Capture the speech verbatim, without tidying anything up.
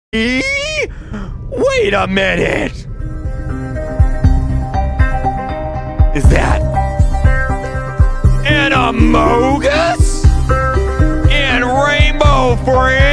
Wait a minute! Is that an Amogus? And Rainbow Friends?